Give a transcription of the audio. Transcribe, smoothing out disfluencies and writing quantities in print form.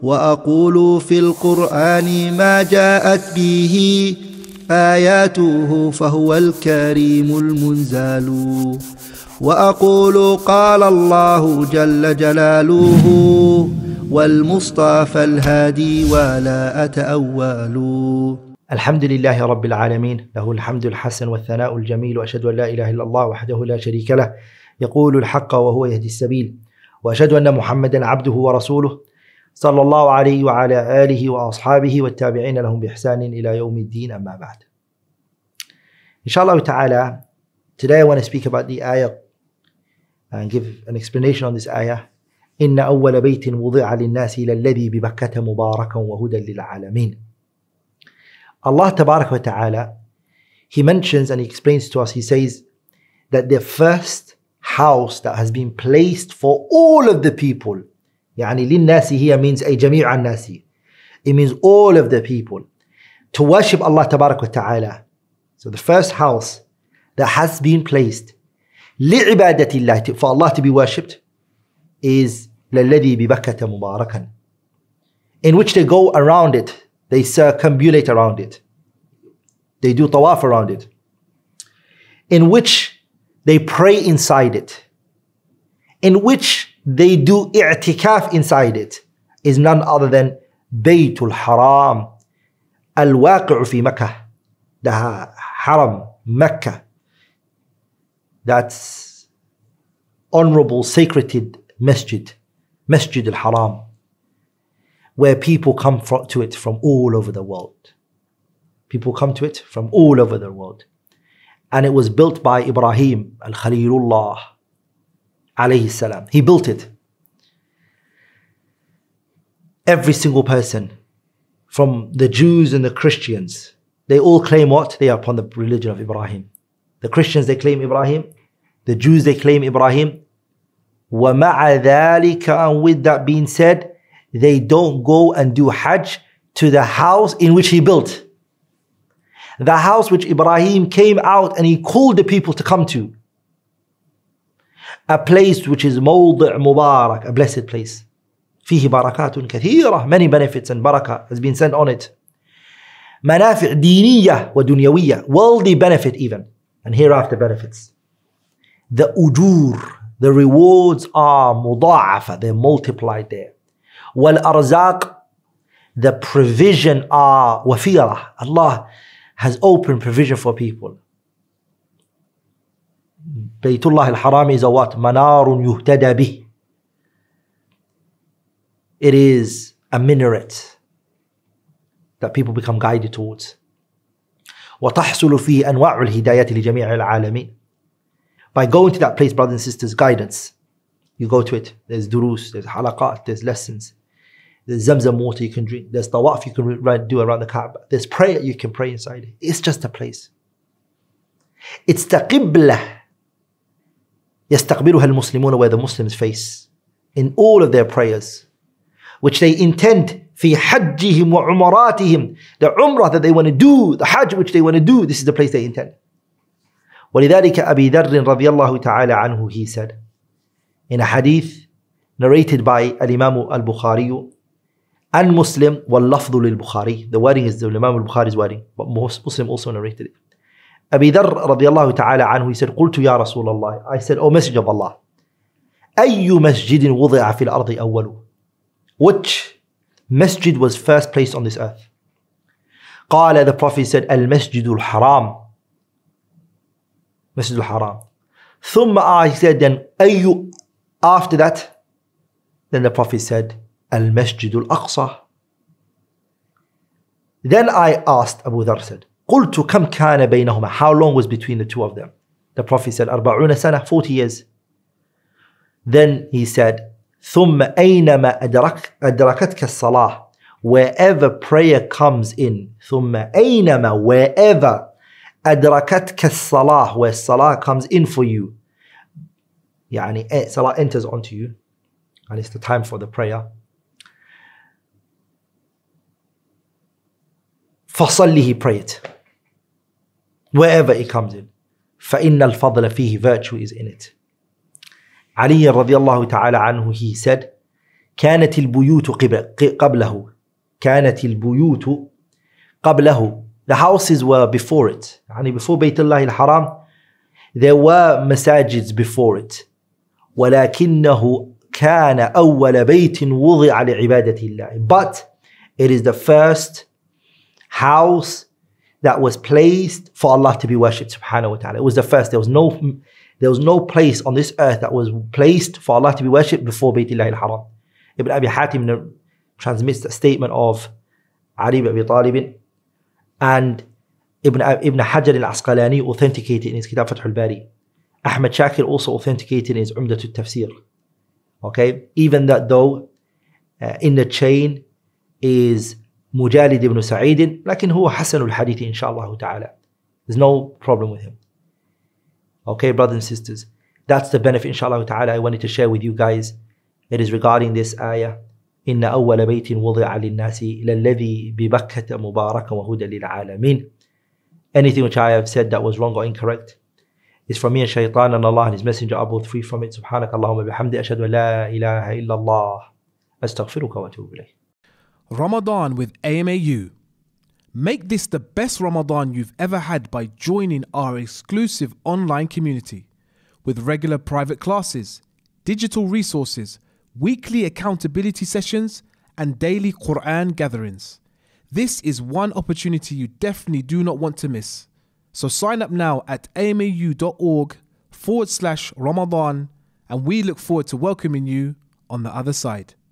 وأقول في القرآن ما جاءت به آياته فهو الكريم المنزال وأقول قال الله جل جلاله والمصطفى الهادي ولا أتأول. الحمد لله رب العالمين، له الحمد الحسن والثناء الجميل، وأشهد أن لا إله إلا الله وحده لا شريك له يقول الحق وهو يهدي السبيل، وأشهد أن محمدا عبده ورسوله صلى الله عليه وعلى آله وأصحابه والتابعين لهم بإحسان إلى يوم الدين. أما بعد. Inshallah ta'ala, today I want to speak about the ayah and give an explanation on this ayah. إن أول بيت وضع للناس للذي ببكة مباركا وهدى للعالمين. Allah tabarak wa ta'ala, He mentions and He explains to us, He says that the first house that has been placed for all of the people, يعني للناس here means أي جميع الناس, it means all of the people, to worship Allah tabarak wa ta'ala. So the first house that has been placed لعبادة الله, for Allah to be worshipped, is للذي ببكة مباركا, in which they go around it, they circumambulate around it, they do tawaf around it, in which they pray inside it, in which they do i'tikaf inside it, is none other than Baytul Haram al-Waqi'u fi Makkah, the Haram, Mecca, that's honorable, sacred masjid, Masjid al-Haram, where people come to it from all over the world. People come to it from all over the world. And it was built by Ibrahim al-Khalilullah alayhi salam. He built it. Every single person, from the Jews and the Christians, they all claim what? They are upon the religion of Ibrahim. The Christians, they claim Ibrahim. The Jews, they claim Ibrahim. وَمَعَ ذَلِكَ, and with that being said, they don't go and do Hajj to the house in which he built. The house which Ibrahim came out and he called the people to come to. A place which is موضع مبارك, a blessed place. فيه بركات كثيرة, many benefits and barakah has been sent on it. منافع دينية ودنيوية, worldly benefit even, and hereafter benefits. The ujur, the rewards are مضاعفة, they're multiplied there. والأرزاق, the provision are وفيرة, Allah has opened provision for people. Baytullah al-Haram is a what? Manarun yuhtada bih. It is a minaret that people become guided towards. وتحصل فيه أنواع الهدايات لجميع العالمين. By going to that place, brothers and sisters, guidance. You go to it. There's durus, there's halaqat, there's lessons. There's zamzam water you can drink. There's tawaf you can do around the Kaaba. There's prayer you can pray inside it. It's just a place. It's the qibla يستقبلها المسلمون, where the Muslims face in all of their prayers, which they intend في حجهم وعمراتهم, the umrah that they want to do, the hajj which they want to do, this is the place they intend. ولذلك أبي ذر رضي الله تعالى عنه, he said in a hadith narrated by Imam al-Bukhari and Muslim, وَاللَّفْظُ لِلْبُخَارِي, the wording is the Imam al-Bukhari's wording, but Muslim also narrated it. Abi Dharr radiyallahu ta'ala anhu, he said, قُلْتُ يا رسول الله, I said, O Messenger of Allah, أَيُّ مَسْجِدٍ وُضِعَ فِي الْأَرْضِ أَوَّلُ, which masjid was first placed on this earth? قال, the Prophet said, الْمَسْجِدُ الْحَرَامِ, Masjid al-Haram. ثُمَّ I said, then أَيُّ, after that, then the Prophet said, Al-Masjid al-Aqsa. Then I asked, Abu Dharr said, قُلْتُ كَمْ كَانَ بَيْنَهُمَا, how long was between the two of them? The Prophet said, 40 سنة, 40 years. Then he said, ثُمَّ أَيْنَمَا أَدْرَكَتْكَ الصَّلَاةِ, wherever prayer comes in, ثُمَّ أَيْنَمَا, wherever أَدْرَكَتْكَ الصَّلَاةِ, where salah comes in for you, يعني salah enters onto you, and it's the time for the prayer. فَصَلِّهِ, pray it. Wherever it comes in. فَإِنَّ الْفَضْلَ فِيهِ, virtue is in it. Ali radiallahu ta'ala anhu, he said, كانت البيوت قبله. كانت البيوت قبله. The houses were before it. يعني before بيت الله الحرام there were masajids before it. ولكنه كان أول بيت وضع لعبادة الله. But it is the first house that was placed for Allah to be worshipped subhanahu wa ta'ala. It was the first. There was no place on this earth that was placed for Allah to be worshipped before Baytullah al-Haram. Ibn Abi Hatim transmits the statement of Ali ibn Abi Talib, and Ibn Hajar al-Asqalani authenticated in his Kitab Fath al-Bari. Ahmad Shakir also authenticated in his Umdat al-Tafsir. Okay, even that though in the chain is Mujalid ibn Sa'id, لكن هو حسن الحديث إن شاء الله تعالى. There's no problem with him. Okay, brothers and sisters, that's the benefit inshallah ta'ala I wanted to share with you guys. It is regarding this ayah. إن أول بيت وضع للناس للذي ببكة مباركا وهدى للعالمين. Anything which I have said that was wrong or incorrect is from me and shaitan, and Allah and His Messenger are both free from it. سبحانك اللهم بحمدك أشهد أن لا إله إلا الله أستغفرك وأتوب إليك. Ramadan with AMAU. Make this the best Ramadan you've ever had by joining our exclusive online community with regular private classes, digital resources, weekly accountability sessions, and daily Qur'an gatherings. This is one opportunity you definitely do not want to miss. So sign up now at amau.org/Ramadan, and we look forward to welcoming you on the other side.